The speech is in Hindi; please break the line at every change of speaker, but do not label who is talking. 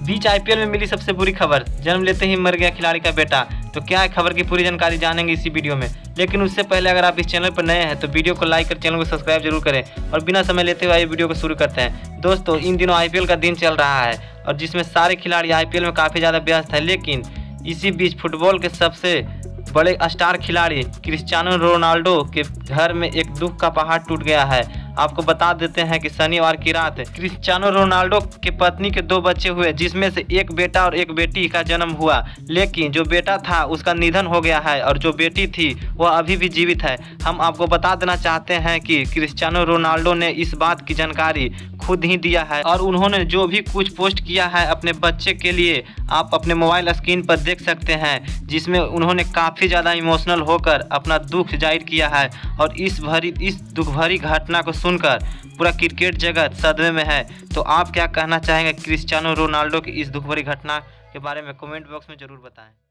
बीच आईपीएल में मिली सबसे बुरी खबर, जन्म लेते ही मर गया खिलाड़ी का बेटा। तो क्या है खबर की पूरी जानकारी जानेंगे इसी वीडियो में। लेकिन उससे पहले अगर आप इस चैनल पर नए हैं तो वीडियो को लाइक कर चैनल को सब्सक्राइब जरूर करें। और बिना समय लेते हुए वीडियो को शुरू करते हैं। दोस्तों, इन दिनों आईपीएल का दिन चल रहा है और जिसमें सारे खिलाड़ी आईपीएल में काफ़ी ज़्यादा व्यस्त है। लेकिन इसी बीच फुटबॉल के सबसे बड़े स्टार खिलाड़ी क्रिस्टियानो रोनाल्डो के घर में एक दुख का पहाड़ टूट गया है। आपको बता देते हैं कि शनिवार की रात क्रिस्टियानो रोनाल्डो के पत्नी के 2 बच्चे हुए, जिसमें से एक बेटा और एक बेटी का जन्म हुआ। लेकिन जो बेटा था उसका निधन हो गया है और जो बेटी थी वह अभी भी जीवित है। हम आपको बता देना चाहते हैं कि क्रिस्टियानो रोनाल्डो ने इस बात की जानकारी खुद ही दिया है और उन्होंने जो भी कुछ पोस्ट किया है अपने बच्चे के लिए आप अपने मोबाइल स्क्रीन पर देख सकते हैं, जिसमें उन्होंने काफ़ी ज़्यादा इमोशनल होकर अपना दुख जाहिर किया है। और इस दुख भरी घटना को सुनकर पूरा क्रिकेट जगत सदमे में है। तो आप क्या कहना चाहेंगे क्रिस्टियानो रोनाल्डो की इस दुख भरी घटना के बारे में? कमेंट बॉक्स में ज़रूर बताएं।